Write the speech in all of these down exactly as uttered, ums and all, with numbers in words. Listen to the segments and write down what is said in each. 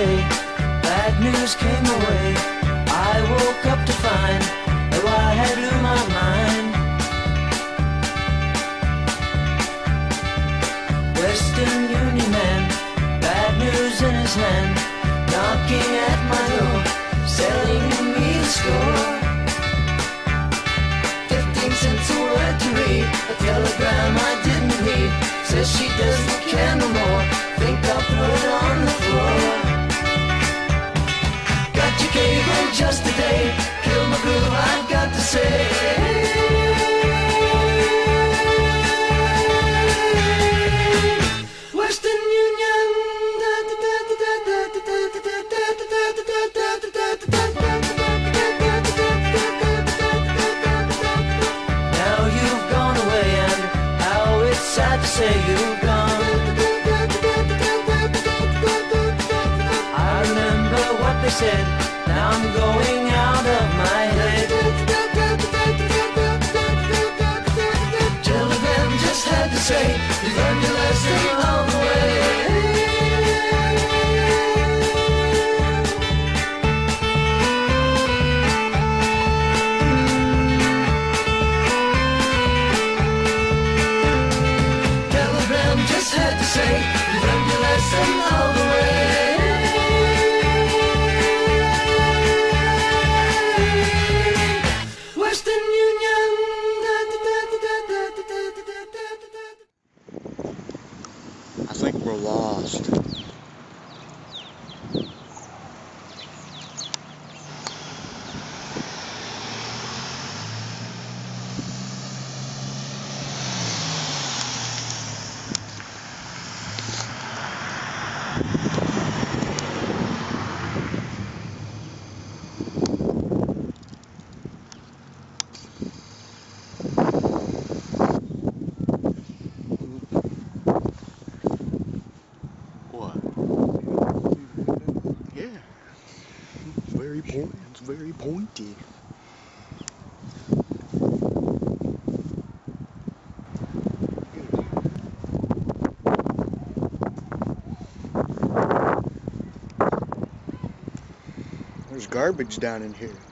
day, bad news came my way. I woke up to find that I had blew my mind. Western Union man, bad news in his hand, knocking at my door, selling me a score. Fifteen cents a word to read, a telegram I didn't read, says she doesn't care no more, think I'll throw it on the floor. Got your cable just today, kill my groove, I've got to say. Western Union. Now you've gone away, and how it's sad to say you've gone. I remember what they said, now I'm going out of my head. Telegram just had to say, you learned your lesson all the way. Telegram just had to say, you learned your lesson all the way. Western Union. I think we're lost. It's very pointy. There's garbage down in here.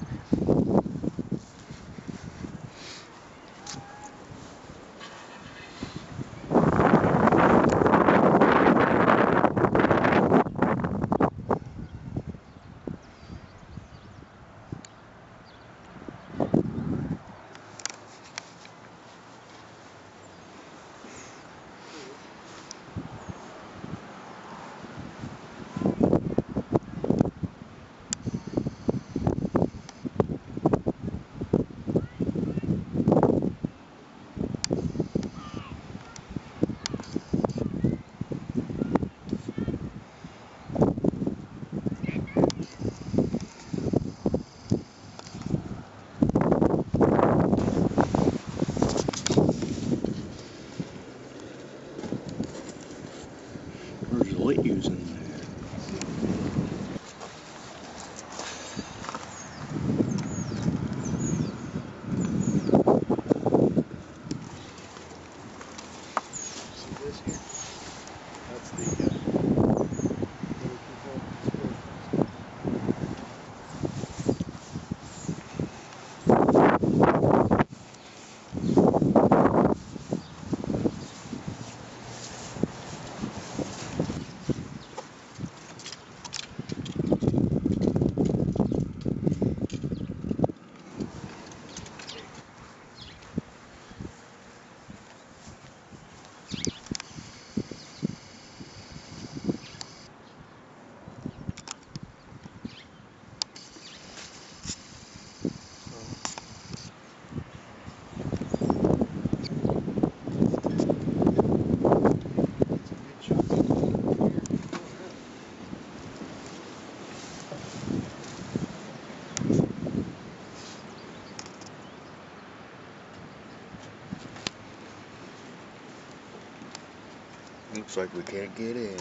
What using there? See this here? That's the uh, looks like we can't get in.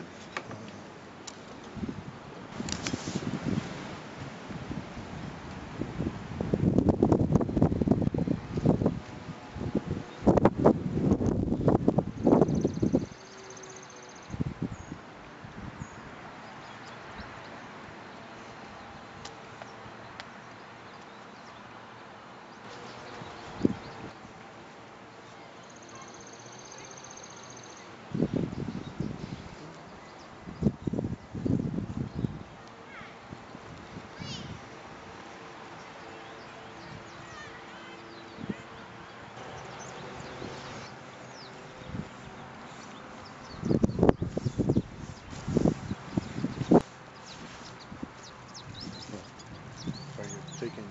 taking.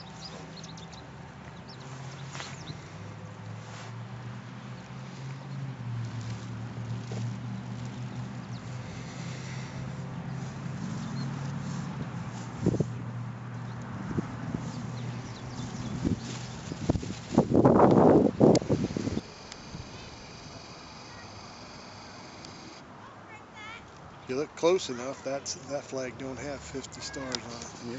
If you look close enough, that's that flag don't have fifty stars on it. Yeah.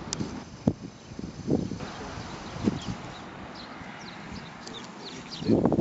They